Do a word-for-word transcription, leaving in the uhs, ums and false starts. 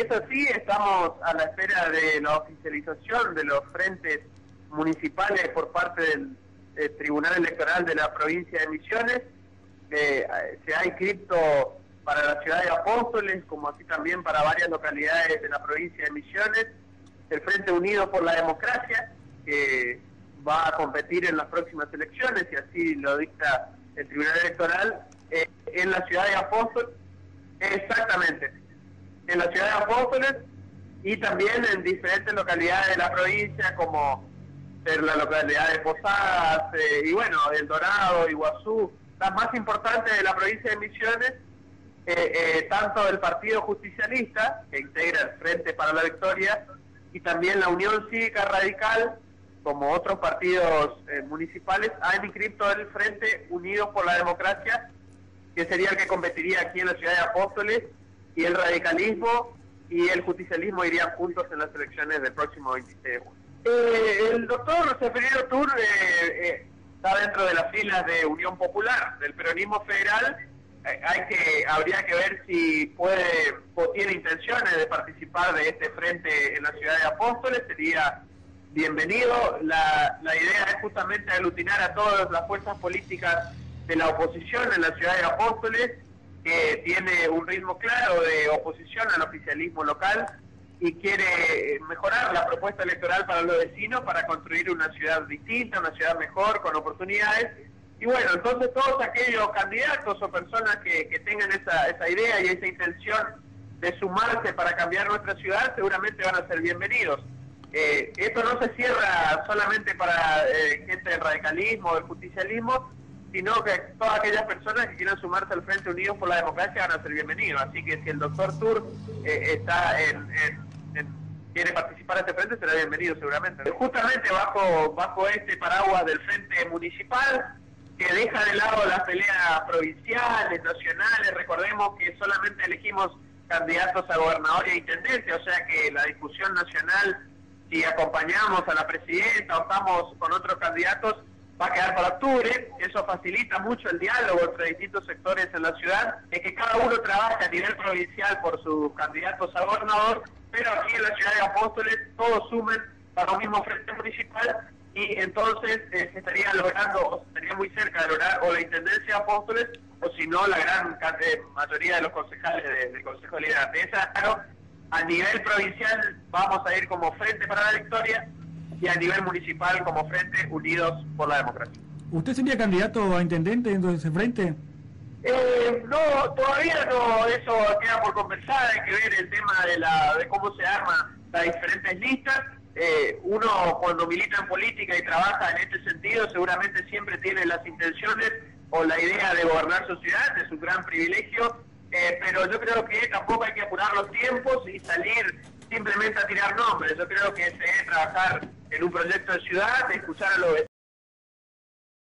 es así, estamos a la espera de la oficialización de los frentes municipales por parte del, del Tribunal Electoral de la provincia de Misiones. Eh, se ha inscrito para la ciudad de Apóstoles, como así también para varias localidades de la provincia de Misiones, el Frente Unido por la Democracia, que va a competir en las próximas elecciones, y así lo dicta el Tribunal Electoral, eh, en la ciudad de Apóstoles, exactamente, en la ciudad de Apóstoles, y también en diferentes localidades de la provincia, como en la localidad de Posadas, eh, y bueno, El Dorado, Iguazú, las más importantes de la provincia de Misiones, eh, eh, tanto el Partido Justicialista, que integra el Frente para la Victoria, y también la Unión Cívica Radical, como otros partidos eh, municipales, han inscrito el Frente Unido por la Democracia, que sería el que competiría aquí en la ciudad de Apóstoles, y el radicalismo y el justicialismo irían juntos en las elecciones del próximo veintiséis de junio. Eh, el doctor Seferino Tur eh, eh, está dentro de las filas de Unión Popular, del peronismo federal. Eh, hay que habría que ver si puede o tiene intenciones de participar de este frente en la ciudad de Apóstoles. Sería bienvenido. La, la idea es justamente aglutinar a todas las fuerzas políticas de la oposición en la ciudad de Apóstoles, que tiene un ritmo claro de oposición al oficialismo local y quiere mejorar la propuesta electoral para los vecinos, para construir una ciudad distinta, una ciudad mejor, con oportunidades. Y bueno, entonces todos aquellos candidatos o personas que, que tengan esa, esa idea y esa intención de sumarse para cambiar nuestra ciudad, seguramente van a ser bienvenidos. Eh, esto no se cierra solamente para eh, gente del radicalismo o del justicialismo, sino que todas aquellas personas que quieran sumarse al Frente Unidos por la Democracia van a ser bienvenidos. Así que si el doctor Tur eh, está en, en, en, quiere participar en este frente, será bienvenido seguramente. Justamente bajo, bajo este paraguas del Frente Municipal, que deja de lado las peleas provinciales, nacionales. Recordemos que solamente elegimos candidatos a gobernador y a intendente, o sea que la discusión nacional, si acompañamos a la presidenta o estamos con otros candidatos, va a quedar para octubre. Eso facilita mucho el diálogo entre distintos sectores en la ciudad, es que cada uno trabaja a nivel provincial por sus candidatos a gobernador, pero aquí en la ciudad de Apóstoles todos sumen para un mismo frente municipal, y entonces eh, se estaría logrando, o estaría muy cerca de lograr o la intendencia de Apóstoles, o si no la gran eh, mayoría de los concejales de, del Consejo Deliberante. Esa, claro, a nivel provincial vamos a ir como Frente para la Victoria, y a nivel municipal como Frente Unidos por la Democracia. ¿Usted sería candidato a intendente dentro de ese frente? Eh, no, todavía no, eso queda por conversar. Hay que ver el tema de la de cómo se arman las diferentes listas. Eh, uno cuando milita en política y trabaja en este sentido seguramente siempre tiene las intenciones o la idea de gobernar su ciudad, es un gran privilegio, eh, pero yo creo que tampoco hay que apurar los tiempos y salir simplemente a tirar nombres. Yo creo que se debe trabajar en un proyecto de ciudad, de escuchar a los